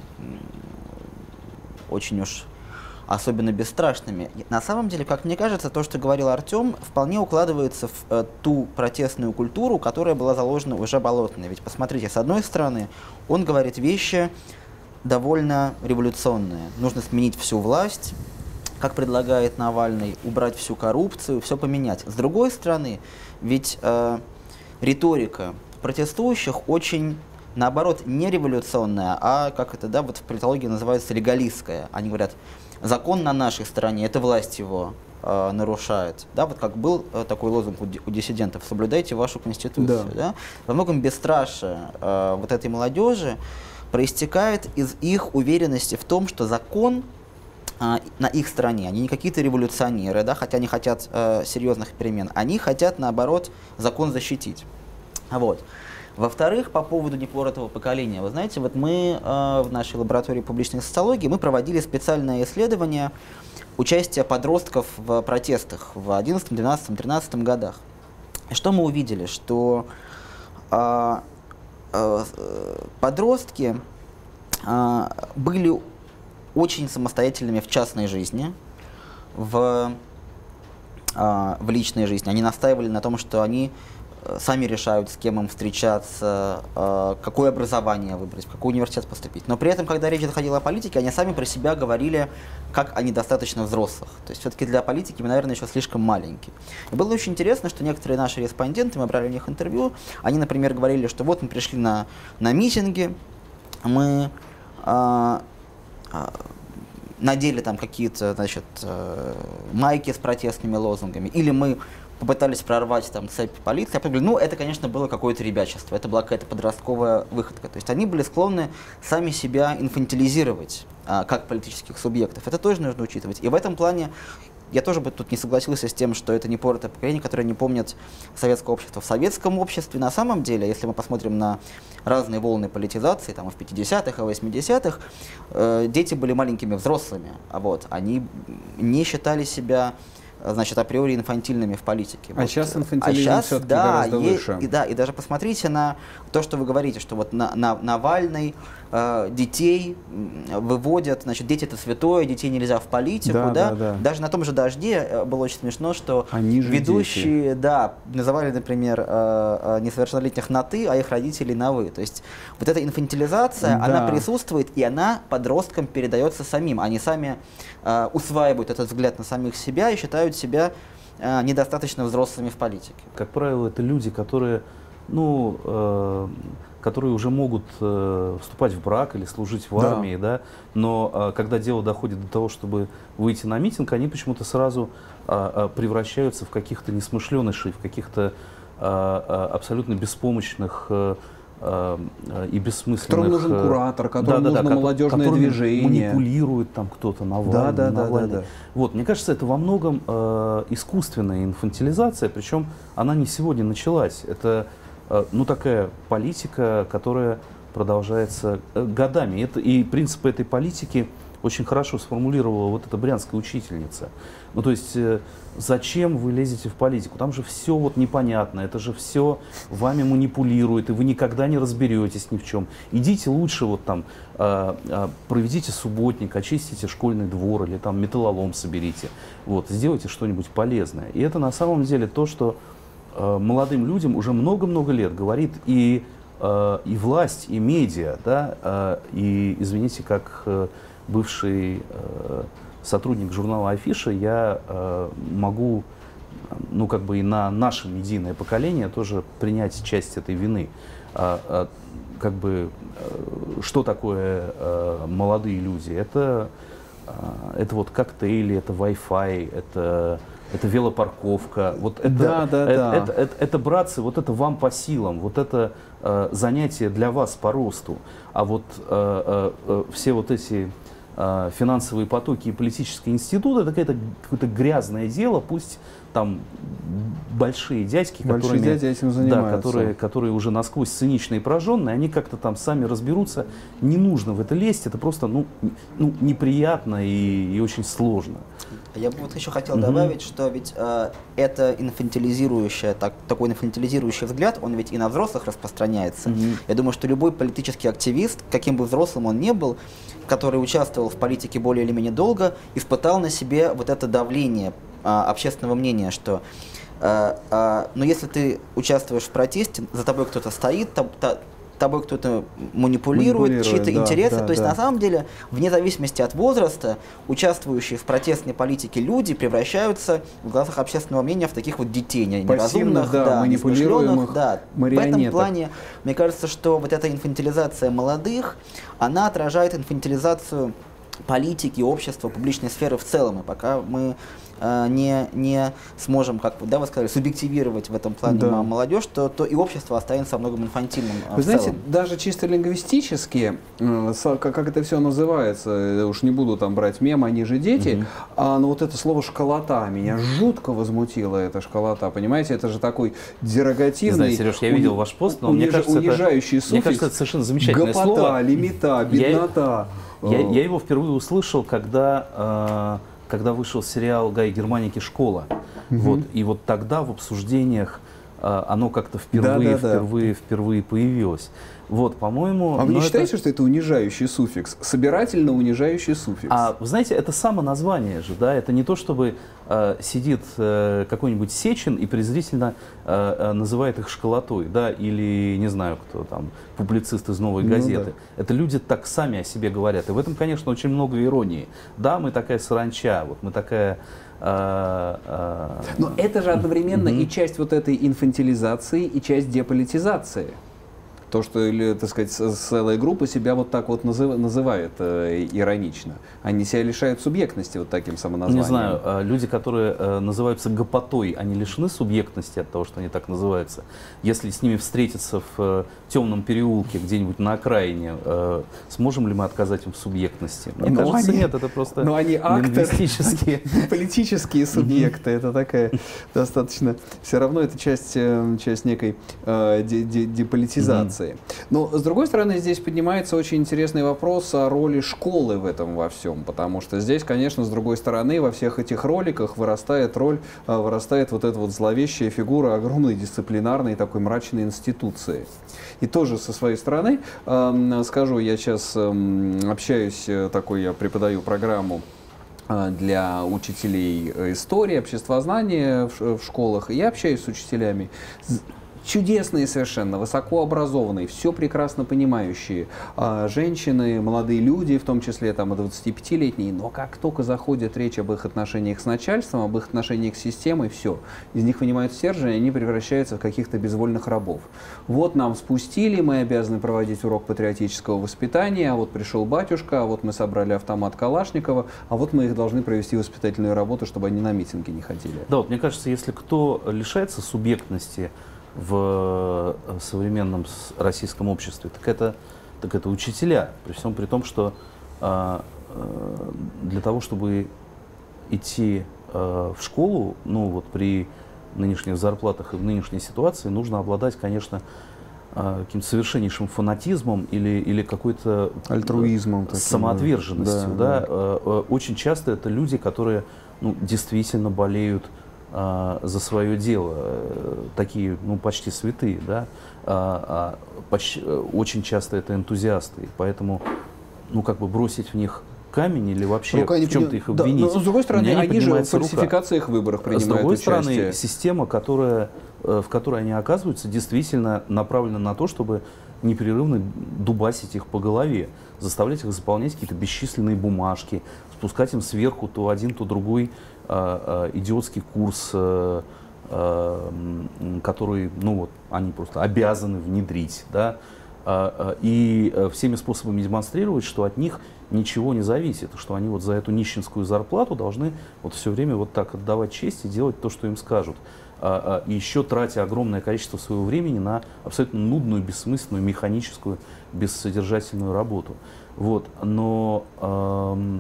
очень уж особенно бесстрашными. На самом деле, как мне кажется, то, что говорил Артем, вполне укладывается в э, ту протестную культуру, которая была заложена уже Болотной. Ведь посмотрите, с одной стороны, он говорит вещи довольно революционные. Нужно сменить всю власть, как предлагает Навальный, убрать всю коррупцию, все поменять. С другой стороны, ведь э, риторика протестующих очень, наоборот, не революционная, а, как это, да, вот в политологии называется легалистская. Они говорят, закон на нашей стороне, это власть его э, нарушает. Да, вот как был э, такой лозунг у, у диссидентов, соблюдайте вашу конституцию. Да. Да? Во многом бесстрашие э, вот этой молодежи проистекает из их уверенности в том, что закон э, на их стороне, они не какие-то революционеры, да, хотя они хотят э, серьезных перемен, они хотят, наоборот, закон защитить. Вот. Во-вторых, по поводу непоротого поколения. Вы знаете, вот мы э, в нашей лаборатории публичной социологии мы проводили специальное исследование участия подростков в протестах в одиннадцатом, двенадцатом, тринадцатом годах. И что мы увидели? Что э, э, подростки э, были очень самостоятельными в частной жизни, в, э, в личной жизни. Они настаивали на том, что они сами решают, с кем им встречаться, э, какое образование выбрать, в какой университет поступить. Но при этом, когда речь заходила о политике, они сами про себя говорили, как они достаточно взрослых. То есть все-таки для политики мы, наверное, еще слишком маленькие. И было очень интересно, что некоторые наши респонденты, мы брали у них интервью, они, например, говорили, что вот мы пришли на, на митинги, мы э, э, надели там какие-то, значит, э, майки с протестными лозунгами, или мы попытались прорвать там цепь полиции, а потом говорили, ну, это, конечно, было какое-то ребячество, это была какая-то подростковая выходка. То есть они были склонны сами себя инфантилизировать, а, как политических субъектов. Это тоже нужно учитывать. И в этом плане я тоже бы тут не согласился с тем, что это непоротое поколение, которое не помнит советское общество. В советском обществе на самом деле, если мы посмотрим на разные волны политизации, там и в пятидесятых, и в восьмидесятых, э, дети были маленькими взрослыми, а вот, они не считали себя, значит, априори инфантильными в политике. А вот. сейчас инфантилизм а все-таки да, гораздо е- выше. И, да, и даже посмотрите на то, что вы говорите, что вот на, на Навальный э, детей выводят, значит, дети это святое, детей нельзя в политику, Да, да? да, да. Даже на том же «Дожде» было очень смешно, что Они же ведущие, дети. да, называли, например, э, э, несовершеннолетних на «ты», а их родителей на «вы». То есть вот эта инфантилизация, Да. она присутствует, и она подросткам передается самим. Они сами э, усваивают этот взгляд на самих себя и считают себя э, недостаточно взрослыми в политике. Как правило, это люди, которые, ну, э, которые уже могут э, вступать в брак или служить в Да. армии, да, но э, когда дело доходит до того, чтобы выйти на митинг, они почему-то сразу э, э, превращаются в каких-то несмышленышей, в каких-то э, э, абсолютно беспомощных э, э, и бессмысленных... Которому нужен куратор, которому да, нужно да, да, молодежное движение. Манипулирует там кто-то Навальным. Да, да, да, да. Вот, мне кажется, это во многом э, искусственная инфантилизация, причем она не сегодня началась. Это э, ну, такая политика, которая продолжается э, годами. Это, и принципы этой политики очень хорошо сформулировала вот эта брянская учительница. Ну, то есть, э, зачем вы лезете в политику? Там же все вот непонятно, это же все вами манипулирует, и вы никогда не разберетесь ни в чем. Идите лучше вот там, э, э, проведите субботник, очистите школьный двор или там металлолом соберите. Вот, сделайте что-нибудь полезное. И это на самом деле то, что э, молодым людям уже много-много лет говорит и, э, и власть, и медиа, да, э, и, извините, как э, бывший... Э, сотрудник журнала «Афиша», я э, могу, ну, как бы и на наше медийное поколение тоже принять часть этой вины. А, а, как бы, э, что такое э, молодые люди? Это, э, это вот коктейли, это Wi-Fi, это, это велопарковка. Вот это, да, да, это, да. Это, это, это, братцы, вот это вам по силам, вот это э, занятие для вас по росту. А вот э, э, все вот эти... финансовые потоки и политические институты, это какое-то, какое-то грязное дело, пусть там большие дядьки, большие которыми, дяди этим занимаются. Да, которые, которые уже насквозь циничные и прожженные, они как-то там сами разберутся. Не нужно в это лезть, это просто ну, ну, неприятно и, и очень сложно. Я бы вот еще хотел mm-hmm. добавить, что ведь э, это инфантилизирующее, так, такой инфантилизирующий взгляд, он ведь и на взрослых распространяется. Mm-hmm. Я думаю, что любой политический активист, каким бы взрослым он ни был, который участвовал в политике более или менее долго, испытал на себе вот это давление э, общественного мнения, что э, э, но если ты участвуешь в протесте, за тобой кто-то стоит, та, та, тобой кто-то манипулирует, чьи-то да, интересы. Да, То есть да. на самом деле, вне зависимости от возраста, участвующие в протестной политике люди превращаются в глазах общественного мнения в таких вот детей, неразумных, да, да, манипулируемых да. В этом плане, мне кажется, что вот эта инфантилизация молодых, она отражает инфантилизацию политики, общества, публичной сферы в целом. И пока мы э, не, не сможем, как да, вы сказали, субъективировать в этом плане да. молодежь, то, то и общество останется во многом инфантильным. Э, вы в знаете, целом. даже чисто лингвистически, э, как, как это все называется, уж не буду там брать мем, они же дети, mm-hmm. а, но вот это слово «школота» меня жутко возмутило, эта школота, понимаете, это же такой дерогативный, не знаю, Сереж, я видел ваш пост, но униж, мне кажется, унижающий это, суффикс. Мне кажется, это совершенно замечательное гопота, слово. лимита, беднота. Я, я, я его впервые услышал, когда, э, когда вышел сериал Гай Германики «Школа». Mm-hmm. Вот, и вот тогда в обсуждениях э, оно как-то впервые, да, да, впервые, да. впервые появилось. Вот, по-моему... А вы не это... считаете, что это унижающий суффикс? Собирательно унижающий суффикс? А, вы знаете, это само название же, да? Это не то, чтобы э, сидит э, какой-нибудь Сечин и презрительно э, э, называет их школотой, да? Или, не знаю, кто там, публицист из «Новой газеты». Ну, да. Это люди так сами о себе говорят. И в этом, конечно, очень много иронии. Да, мы такая саранча, вот мы такая... Но это же одновременно mm-hmm. и часть вот этой инфантилизации, и часть деполитизации. То, что, или, так сказать, целая группа себя вот так вот назыв, называет э, иронично. Они себя лишают субъектности вот таким самоназванием. Не знаю, э, люди, которые э, называются гопотой, они лишены субъектности от того, что они так называются. Если с ними встретиться в э, темном переулке где-нибудь на окраине, э, сможем ли мы отказать им в субъектности? Мне но кажется, они, нет, это просто но они лингвистические. Политические субъекты, это такая достаточно... Все равно это часть, часть некой деполитизации. Но, с другой стороны, здесь поднимается очень интересный вопрос о роли школы в этом во всем, потому что здесь, конечно, с другой стороны, во всех этих роликах вырастает роль, вырастает вот эта вот зловещая фигура огромной дисциплинарной такой мрачной институции. И тоже со своей стороны, э, скажу, я сейчас э, общаюсь, такой я преподаю программу для учителей истории, обществознания в, в школах, и я общаюсь с учителями. Чудесные совершенно, высокообразованные, все прекрасно понимающие а, женщины, молодые люди, в том числе там двадцатипятилетние, но как только заходит речь об их отношениях с начальством, об их отношениях с системой, все, из них вынимают стержень, и они превращаются в каких-то безвольных рабов. Вот нам спустили, мы обязаны проводить урок патриотического воспитания, а вот пришел батюшка, а вот мы собрали автомат Калашникова, а вот мы их должны провести воспитательную работу, чтобы они на митинги не ходили. Да, вот мне кажется, если кто лишается субъектности в современном российском обществе, так это, так это учителя. При всем при том, что а, для того, чтобы идти а, в школу, ну вот при нынешних зарплатах и в нынешней ситуации, нужно обладать, конечно, каким-то совершеннейшим фанатизмом или, или какой-то альтруизмом, таким, самоотверженностью. Да, да. Да. Очень часто это люди, которые ну, действительно болеют а, за свое дело, такие ну, почти святые. Да? А, а, почти, очень часто это энтузиасты, и поэтому ну, как бы бросить в них камень или вообще Рука в чем-то их обвинить. Да, но, с другой стороны, они же в фальсификациях рука. выборах принимают С другой участие. стороны, система, которая, в которой они оказываются, действительно направлена на то, чтобы непрерывно дубасить их по голове, заставлять их заполнять какие-то бесчисленные бумажки, спускать им сверху то один, то другой а, а, идиотский курс, а, а, который ну, вот, они просто обязаны внедрить. Да? А, а, и всеми способами демонстрировать, что от них ничего не зависит, что они вот за эту нищенскую зарплату должны вот все время вот так отдавать честь и делать то, что им скажут. А, а, и еще тратя огромное количество своего времени на абсолютно нудную, бессмысленную, механическую, бессодержательную работу. Вот. Но эм,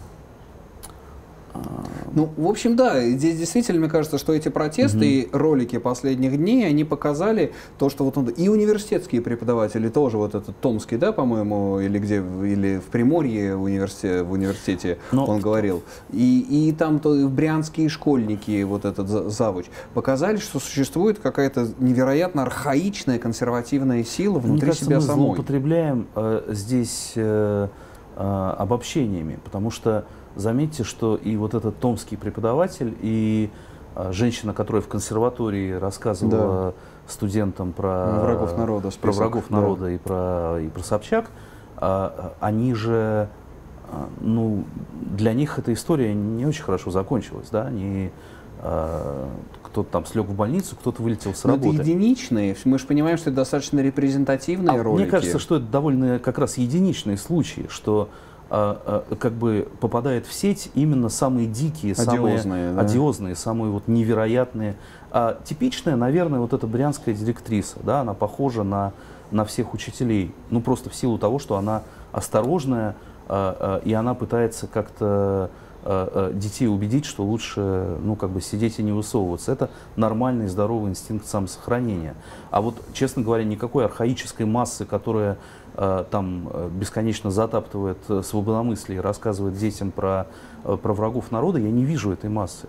Ну, в общем, да, здесь действительно, мне кажется, что эти протесты угу. и ролики последних дней, они показали то, что вот он, и университетские преподаватели тоже, вот этот Томский, да, по-моему, или где, или в Приморье университете, в университете Но... он говорил, и, и там то, брянские школьники, вот этот завуч, показали, что существует какая-то невероятно архаичная консервативная сила внутри Мне кажется, себя мы самой. Мы злоупотребляем э, здесь э, э, обобщениями, потому что заметьте, что и вот этот томский преподаватель, и а, женщина, которая в консерватории рассказывала да. студентам про врагов народа, про врагов да. народа и про, и про Собчак, а, они же, а, ну, для них эта история не очень хорошо закончилась, да, они а, кто-то там слег в больницу, кто-то вылетел с работы. Но это единичные, мы же понимаем, что это достаточно репрезентативные а ролики. Мне кажется, что это довольно как раз единичные случаи, что А, а, как бы попадает в сеть именно самые дикие, одиозные, самые да? одиозные, самые вот невероятные. А типичная, наверное, вот эта брянская директриса, да, она похожа на, на всех учителей, ну просто в силу того, что она осторожная, а, а, и она пытается как-то а, а, детей убедить, что лучше, ну как бы сидеть и не высовываться. Это нормальный здоровый инстинкт самосохранения. А вот, честно говоря, никакой архаической массы, которая там бесконечно затаптывает свободомыслие и рассказывает детям про, про врагов народа, я не вижу этой массы.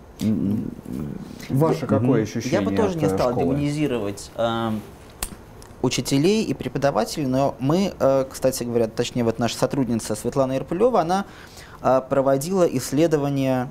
Ваше какое ощущение? Я бы тоже не стал школы? демонизировать э, учителей и преподавателей, но мы, э, кстати говоря, точнее вот наша сотрудница Светлана Ирпулева, она э, проводила исследование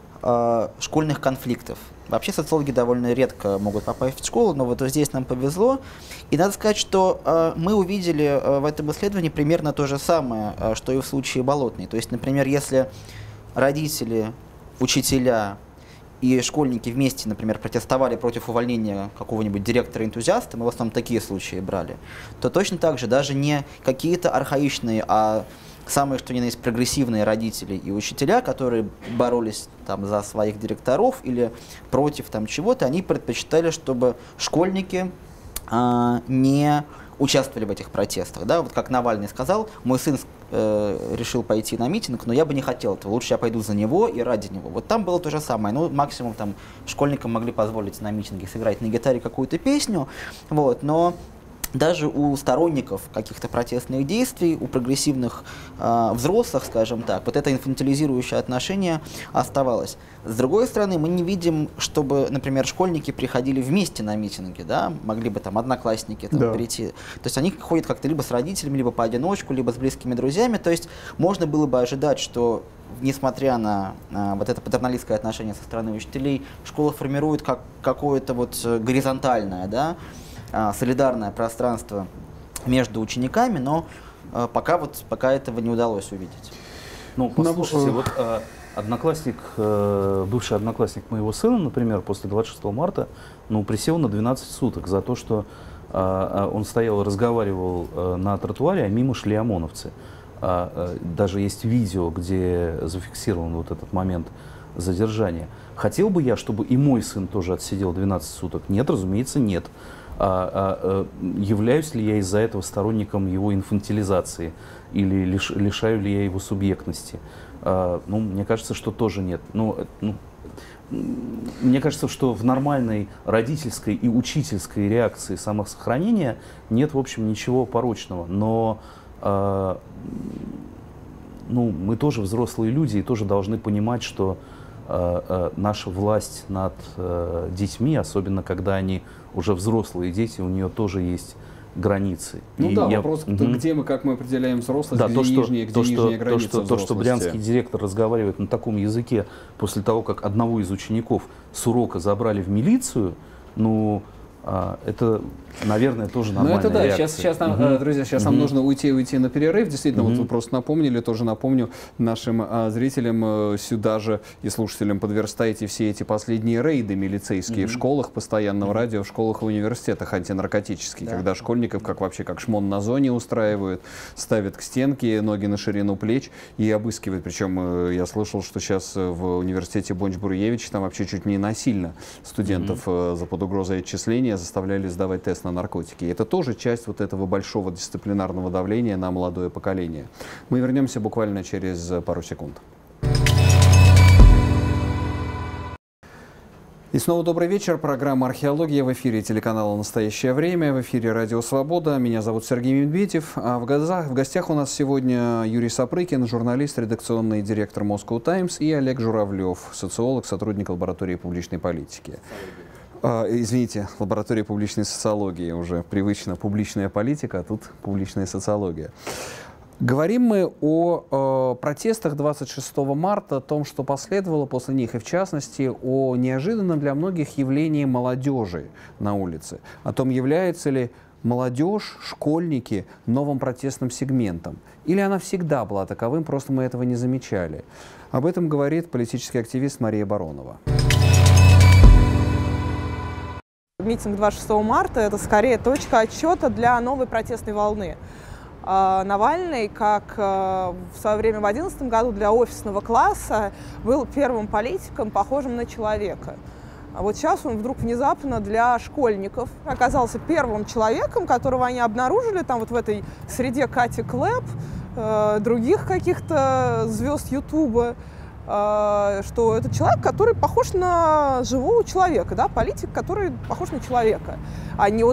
э, школьных конфликтов. Вообще социологи довольно редко могут попасть в школу, но вот здесь нам повезло. И надо сказать, что э, мы увидели э, в этом исследовании примерно то же самое, э, что и в случае Болотной. То есть, например, если родители, учителя и школьники вместе, например, протестовали против увольнения какого-нибудь директора-энтузиаста, мы в основном такие случаи брали, то точно так же даже не какие-то архаичные, а самые, что ни на есть, прогрессивные родители и учителя, которые боролись там за своих директоров или против там чего-то, они предпочитали, чтобы школьники а, не участвовали в этих протестах. Да? Вот как Навальный сказал, мой сын э, решил пойти на митинг, но я бы не хотел этого, лучше я пойду за него и ради него. Вот там было то же самое. Ну, максимум там школьникам могли позволить на митинге сыграть на гитаре какую-то песню, вот, но даже у сторонников каких-то протестных действий, у прогрессивных э, взрослых, скажем так, вот это инфантилизирующее отношение оставалось. С другой стороны, мы не видим, чтобы, например, школьники приходили вместе на митинги, да, могли бы там одноклассники там, да. прийти. То есть они ходят как-то либо с родителями, либо поодиночку, либо с близкими друзьями. То есть можно было бы ожидать, что, несмотря на а, вот это патерналистское отношение со стороны учителей, школа формирует как, какое-то вот горизонтальное, да, солидарное пространство между учениками, но э, пока, вот, пока этого не удалось увидеть. Ну, послушайте, вот э, одноклассник, э, бывший одноклассник моего сына, например, после двадцать шестого марта, ну, присел на двенадцать суток за то, что э, он стоял и разговаривал э, на тротуаре, а мимо шли ОМОНовцы. Э, э, даже есть видео, где зафиксирован вот этот момент задержания. Хотел бы я, чтобы и мой сын тоже отсидел двенадцать суток? Нет, разумеется, нет. а, а, являюсь ли я из-за этого сторонником его инфантилизации или лиш, лишаю ли я его субъектности? А, ну, мне кажется, что тоже нет. Ну, ну, мне кажется, что в нормальной родительской и учительской реакции самосохранения нет, в общем, ничего порочного. Но а, ну, мы тоже взрослые люди и тоже должны понимать, что а, а, наша власть над а, детьми, особенно когда они уже взрослые дети, у нее тоже есть границы. Ну и да, я... вопрос, угу. где мы, как мы определяем взрослость, Да, где то, что, нижняя, где то, нижняя что, граница то, что, то, что брянский директор разговаривает на таком языке после того, как одного из учеников с урока забрали в милицию, ну, а, это, наверное, тоже нормальная Ну это да, реакция. сейчас, сейчас нам, угу. друзья, сейчас угу. нам нужно уйти, уйти на перерыв. Действительно, угу. вот вы просто напомнили, тоже напомню нашим а, зрителям а, сюда же и слушателям подверстаете все эти последние рейды милицейские угу. в школах, постоянного угу. радио, в школах и университетах антинаркотические, Да. когда школьников, как вообще, как шмон на зоне устраивают, ставят к стенке, ноги на ширину плеч и обыскивают. Причем э, я слышал, что сейчас в университете Бонч-Буруевич там вообще чуть не насильно студентов mm-hmm. э, за под угрозой отчисления заставляли сдавать тест на наркотики. И это тоже часть вот этого большого дисциплинарного давления на молодое поколение. Мы вернемся буквально через пару секунд. И снова добрый вечер. Программа «Археология» в эфире телеканала «Настоящее время», в эфире «Радио Свобода». Меня зовут Сергей Медведев. А в, гостях, в гостях у нас сегодня Юрий Сапрыкин, журналист, редакционный директор Moscow Times, и Олег Журавлев, социолог, сотрудник лаборатории публичной политики. А, извините, лаборатория публичной социологии. Уже привычно публичная политика, а тут публичная социология. Говорим мы о э, протестах двадцать шестого марта, о том, что последовало после них, и в частности о неожиданном для многих явлении молодежи на улице, о том, является ли молодежь, школьники новым протестным сегментом, или она всегда была таковым, просто мы этого не замечали. Об этом говорит политический активист Мария Баронова. Митинг двадцать шестого марта – это скорее точка отсчета для новой протестной волны. Навальный, как в свое время в две тысячи одиннадцатом году для офисного класса, был первым политиком, похожим на человека. А вот сейчас он вдруг внезапно для школьников оказался первым человеком, которого они обнаружили там вот в этой среде Кати Клэп, других каких-то звезд Ютуба, что это человек, который похож на живого человека, да, политик, который похож на человека, а не вот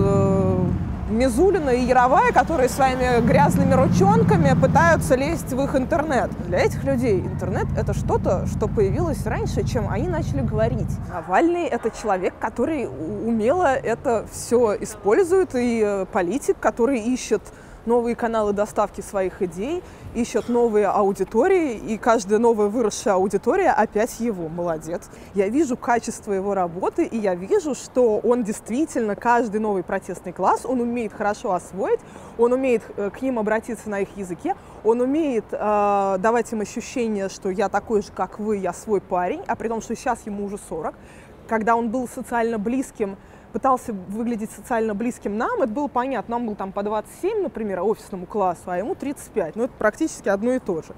Мизулина и Яровая, которые своими грязными ручонками пытаются лезть в их интернет. Для этих людей интернет — это что-то, что появилось раньше, чем они начали говорить. Навальный — это человек, который умело это все использует, и политик, который ищет новые каналы доставки своих идей, ищет новые аудитории, и каждая новая выросшая аудитория опять его. Молодец. Я вижу качество его работы, и я вижу, что он действительно, каждый новый протестный класс, он умеет хорошо освоить, он умеет к ним обратиться на их языке, он умеет э, давать им ощущение, что я такой же, как вы, я свой парень, а при том, что сейчас ему уже сорок. Когда он был социально близким, пытался выглядеть социально близким нам, это было понятно. Нам было там по двадцать семь, например, офисному классу, а ему тридцать пять. Ну, это практически одно и то же.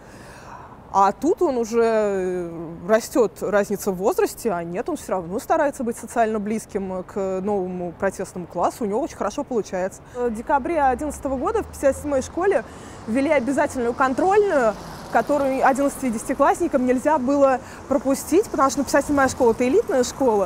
А тут он уже растет, разница в возрасте, а нет, он все равно старается быть социально близким к новому протестному классу. У него очень хорошо получается. В декабре две тысячи одиннадцатого года в пятьдесят седьмой школе ввели обязательную контрольную, которую одиннадцати-десятиклассникам нельзя было пропустить, потому что пятьдесят седьмая школа — это элитная школа.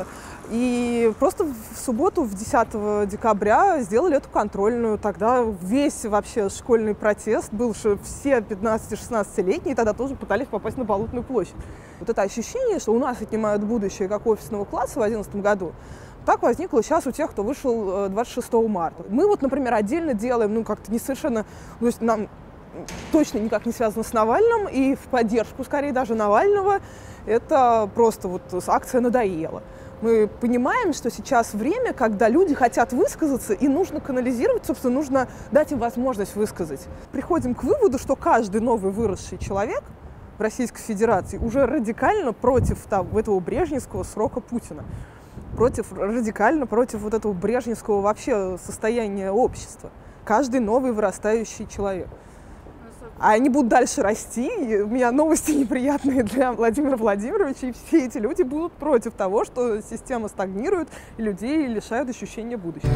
И просто в субботу, в десятого декабря, сделали эту контрольную. Тогда весь вообще школьный протест был, что все пятнадцати-шестнадцатилетние тогда тоже пытались попасть на Болотную площадь. Вот это ощущение, что у нас отнимают будущее как офисного класса в две тысячи одиннадцатом году, так возникло сейчас у тех, кто вышел двадцать шестого марта. Мы вот, например, отдельно делаем, ну, как-то не совершенно, то есть нам точно никак не связано с Навальным, и в поддержку, скорее, даже Навального, это просто вот акция «Надоело». Мы понимаем, что сейчас время, когда люди хотят высказаться, и нужно канализировать, собственно, нужно дать им возможность высказать. Приходим к выводу, что каждый новый выросший человек в Российской Федерации уже радикально против там, этого брежневского срока Путина, против, радикально против вот этого брежневского вообще состояния общества. Каждый новый вырастающий человек. а они будут дальше расти, и у меня новости неприятные для Владимира Владимировича, и все эти люди будут против того, что система стагнирует, и людей лишают ощущения будущего.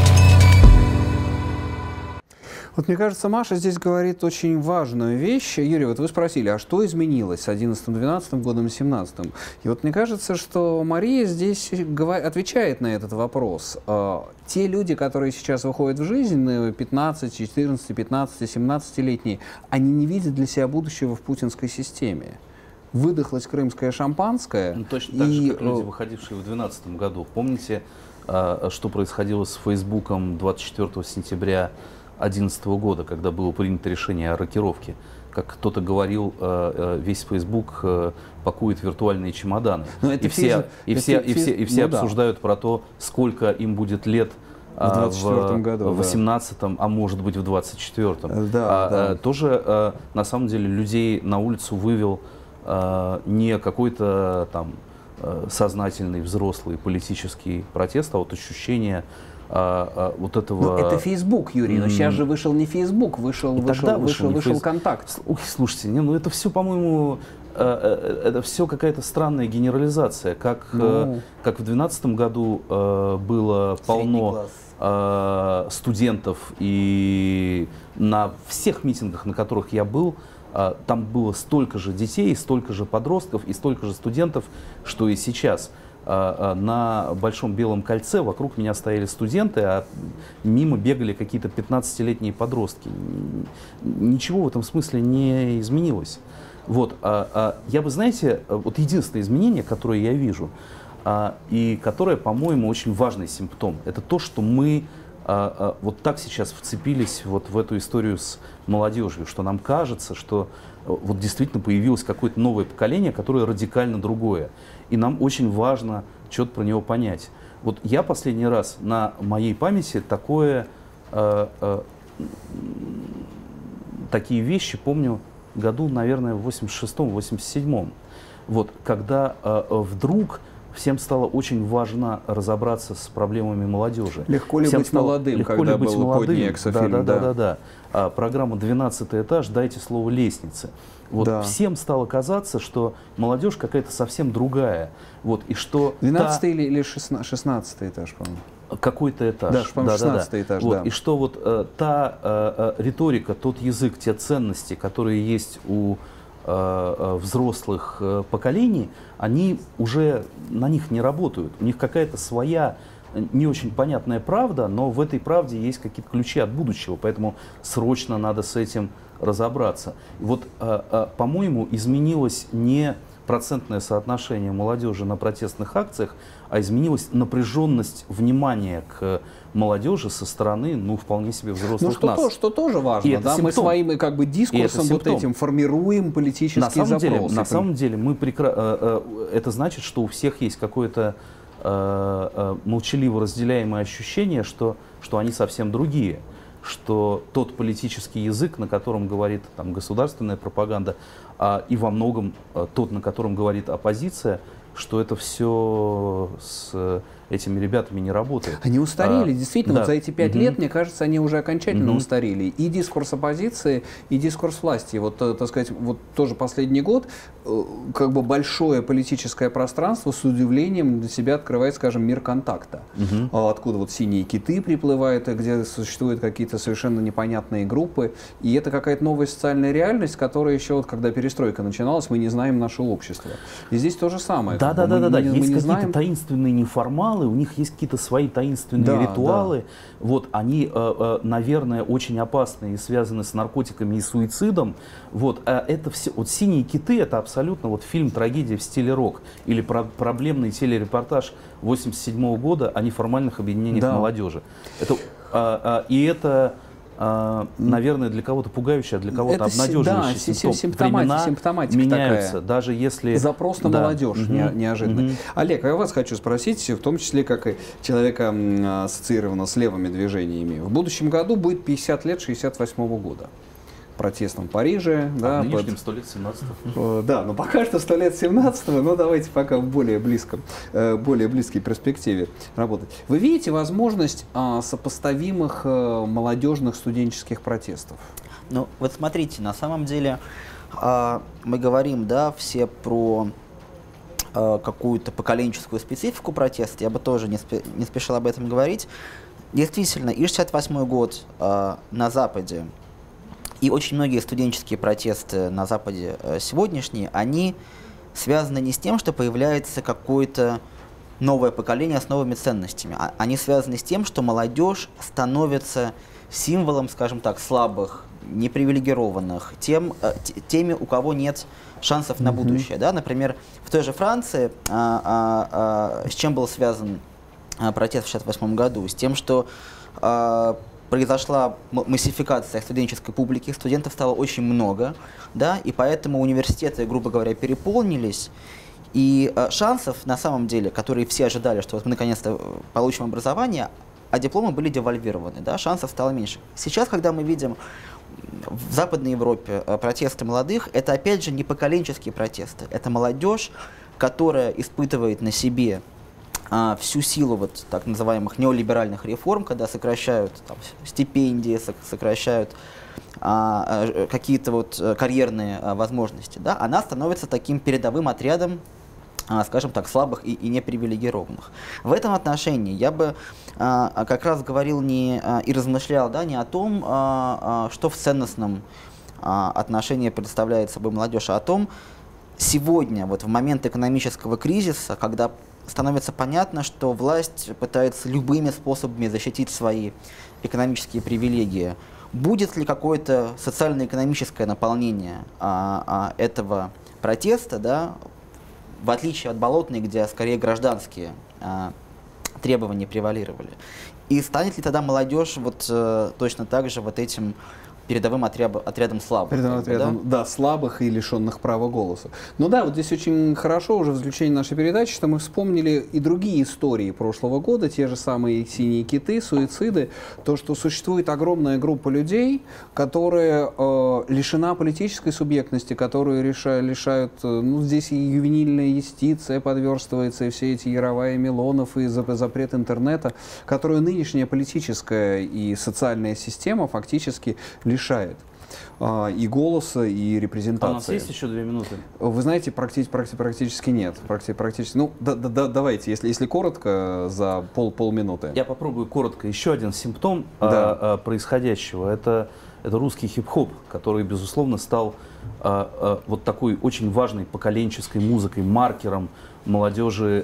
Вот мне кажется, Маша здесь говорит очень важную вещь. Юрий, вот вы спросили, а что изменилось с одиннадцатым-двенадцатым годом и семнадцатым? И вот мне кажется, что Мария здесь отвечает на этот вопрос. Те люди, которые сейчас выходят в жизнь, пятнадцать, четырнадцать, пятнадцать, семнадцатилетние, они не видят для себя будущего в путинской системе. Выдохлось крымское шампанское. Ну, точно так и... же, как люди, выходившие в две тысячи двенадцатом году. Помните, что происходило с Фейсбуком двадцать четвёртого сентября две тысячи одиннадцатого года, когда было принято решение о рокировке? Как кто-то говорил, весь Facebook пакует виртуальные чемоданы. И все, и все, и все, и все ну, обсуждают да. про то, сколько им будет лет в двадцать четвёртом году, в восемнадцатом, да. а может быть в двадцать четвёртом. Да, а, да. Тоже, на самом деле, людей на улицу вывел не какой-то там сознательный, взрослый политический протест, а вот ощущение А, а, вот этого... Но это Facebook, Юрий, но сейчас же вышел не Facebook, вышел, вышел, вышел, вышел, вышел фейс... контакт. Ой, слушайте, не, ну это все, по-моему, э, это все какая-то странная генерализация. Как, ну... э, как в две тысячи двенадцатом году э, было полно э, студентов, и на всех митингах, на которых я был, э, там было столько же детей, столько же подростков и столько же студентов, что и сейчас. На Большом Белом кольце вокруг меня стояли студенты, а мимо бегали какие-то пятнадцатилетние подростки. Ничего в этом смысле не изменилось. Вот. Я бы, знаете, вот единственное изменение, которое я вижу, и которое, по-моему, очень важный симптом, это то, что мы вот так сейчас вцепились вот в эту историю с молодежью, что нам кажется, что вот действительно появилось какое-то новое поколение, которое радикально другое. И нам очень важно что-то про него понять. Вот я последний раз на моей памяти такое, э, э, такие вещи помню году, наверное, в восемьдесят шестом — восемьдесят седьмом. Вот, когда э, вдруг всем стало очень важно разобраться с проблемами молодежи. Легко ли всем быть стало, молодым, легко когда ли быть был молодым. Кодни Эксофильм, да, да, да. да, да, да. А, программа «двенадцатый этаж», дайте слово «лестницы». Вот да. всем стало казаться, что молодежь какая-то совсем другая. Вот, и что двенадцатый та... или шестнадцатый этаж, по-моему. Какой-то этаж. Да, по-моему, шестнадцатый этаж, вот, да. И что вот э, та э, риторика, тот язык, те ценности, которые есть у э, взрослых э, поколений, они уже на них не работают. У них какая-то своя не очень понятная правда, но в этой правде есть какие-то ключи от будущего, поэтому срочно надо с этим разобраться. И вот, э, э, по-моему, изменилось не процентное соотношение молодежи на протестных акциях, а изменилась напряженность внимания к молодежи со стороны, ну, вполне себе взрослых ну, что нас. То, что тоже важно, да, мы своим как бы дискурсом вот этим формируем политические на самом запросы. Деле, на самом деле, мы прекра... это значит, что у всех есть какое-то э, э, молчаливо разделяемое ощущение, что, что они совсем другие, что тот политический язык, на котором говорит там, государственная пропаганда, а, и во многом а, тот, на котором говорит оппозиция, что это все с этими ребятами не работает. Они устарели, а, действительно. Да. Вот за эти пять угу. лет, мне кажется, они уже окончательно угу. устарели. И дискурс оппозиции, и дискурс власти. Вот, так сказать, вот тоже последний год, как бы большое политическое пространство с удивлением для себя открывает, скажем, мир контакта. Угу. Откуда вот синие киты приплывают, где существуют какие-то совершенно непонятные группы. И это какая-то новая социальная реальность, которая еще, вот, когда перестройка начиналась, мы не знаем наше общество. И здесь то же самое. Да, да, да, да, да. Есть какие-то знаем... таинственные неформалы, у них есть какие-то свои таинственные да, ритуалы. Да. Вот они, наверное, очень опасны и связаны с наркотиками и суицидом. Вот это все. Вот «Синие киты» — это абсолютно вот фильм «Трагедия в стиле рок» или про проблемный телерепортаж восемьдесят седьмого года о неформальных объединениях да. молодежи. Это, и это наверное, для кого-то пугающее, а для кого-то обнадеживающее да, симптом. Симптоматика, симптоматика меняются, такая. Даже если... Запрос на да. молодежь угу. неожиданно. Угу. Олег, а я вас хочу спросить, в том числе, как и человека, ассоциированного с левыми движениями. В будущем году будет пятьдесят лет шестьдесят восьмого года. Протестом в Париже. А да, в нынешнем под... сто лет семнадцатого. Да, но пока что сто лет семнадцатого, но давайте пока в более близком, более близкой перспективе работать. Вы видите возможность сопоставимых молодежных студенческих протестов? Ну, вот смотрите, на самом деле э, мы говорим, да, все про э, какую-то поколенческую специфику протеста, я бы тоже не, спе не спешил об этом говорить. Действительно, и шестьдесят восьмой год э, на Западе, и очень многие студенческие протесты на Западе э, сегодняшние, они связаны не с тем, что появляется какое-то новое поколение с новыми ценностями, а они связаны с тем, что молодежь становится символом, скажем так, слабых, непривилегированных, тем, э, теми, у кого нет шансов на будущее. Да? Например, в той же Франции а, а, а, с чем был связан а, протест в шестьдесят восьмом году? С тем, что а, произошла массификация студенческой публики, студентов стало очень много, да? И поэтому университеты, грубо говоря, переполнились. И э, шансов, на самом деле, которые все ожидали, что вот мы наконец-то получим образование, а дипломы были девальвированы, да, шансов стало меньше. Сейчас, когда мы видим в Западной Европе э, протесты молодых, это опять же не поколенческие протесты, это молодежь, которая испытывает на себе э, всю силу вот так называемых неолиберальных реформ, когда сокращают там, стипендии, сокращают а, какие-то вот карьерные а, возможности, да, она становится таким передовым отрядом, а, скажем так, слабых и, и непривилегированных. В этом отношении я бы а, как раз говорил не, а, и размышлял, да, не о том, а, а, что в ценностном а, отношении представляет собой молодежь, а о том, сегодня, вот в момент экономического кризиса, когда становится понятно, что власть пытается любыми способами защитить свои экономические привилегии, будет ли какое-то социально-экономическое наполнение а, а, этого протеста, да, в отличие от Болотной, где скорее гражданские а, требования превалировали? И станет ли тогда молодежь вот, а, точно так же вот этим передовым отряд, отрядом слабых? Передовым отрядом, да? да, слабых и лишенных права голоса. Ну да, вот здесь очень хорошо уже в заключении нашей передачи, что мы вспомнили и другие истории прошлого года, те же самые синие киты, суициды, то, что существует огромная группа людей, которые э, лишена политической субъектности, которые реша, лишают, ну здесь и ювенильная юстиция подверстывается, и все эти Яровая, Милонов, и запрет интернета, которую нынешняя политическая и социальная система фактически лишает а, и голоса, и репрезентации. А у нас есть еще две минуты? Вы знаете, практи практи практически нет. Практи практически, ну, да, да, да, давайте, если, если коротко, за пол, полминуты. Я попробую коротко. Еще один симптом да. а, а, происходящего. Это, это русский хип-хоп, который, безусловно, стал а, а, вот такой очень важной поколенческой музыкой, маркером молодежи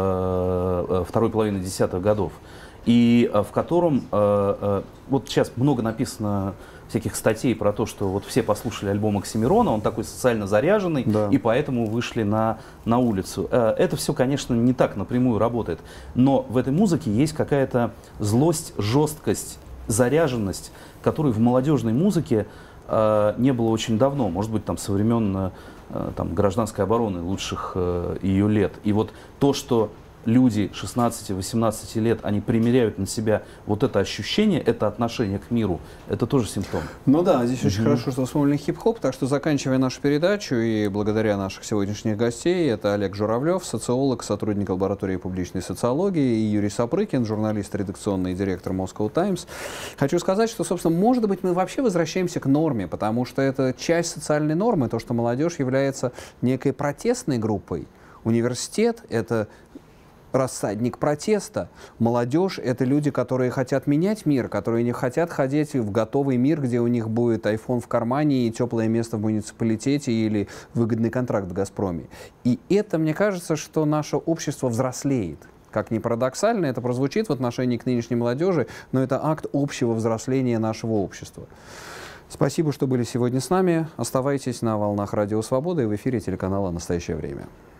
а, второй половины десятых годов. И а, в котором а, а, вот сейчас много написано всяких статей про то, что вот все послушали альбом Оксимирона, он такой социально заряженный, да. и поэтому вышли на, на улицу. Это все, конечно, не так напрямую работает, но в этой музыке есть какая-то злость, жесткость, заряженность, которой в молодежной музыке э, не было очень давно, может быть, там, со времен э, там, гражданской обороны лучших э, ее лет. И вот то, что люди шестнадцати-восемнадцати лет, они примеряют на себя вот это ощущение, это отношение к миру, это тоже симптом. Ну да, здесь очень хорошо, что вспомнили хип-хоп, так что заканчивая нашу передачу, и благодаря наших сегодняшних гостей, это Олег Журавлев, социолог, сотрудник лаборатории публичной социологии, и Юрий Сапрыкин, журналист, редакционный директор Moscow Times. Хочу сказать, что, собственно, может быть, мы вообще возвращаемся к норме, потому что это часть социальной нормы, то, что молодежь является некой протестной группой. Университет — это рассадник протеста. Молодежь — это люди, которые хотят менять мир, которые не хотят ходить в готовый мир, где у них будет айфон в кармане и теплое место в муниципалитете или выгодный контракт в «Газпроме». И это, мне кажется, что наше общество взрослеет. Как ни парадоксально это прозвучит в отношении к нынешней молодежи, но это акт общего взросления нашего общества. Спасибо, что были сегодня с нами. Оставайтесь на волнах Радио Свобода и в эфире телеканала «Настоящее время».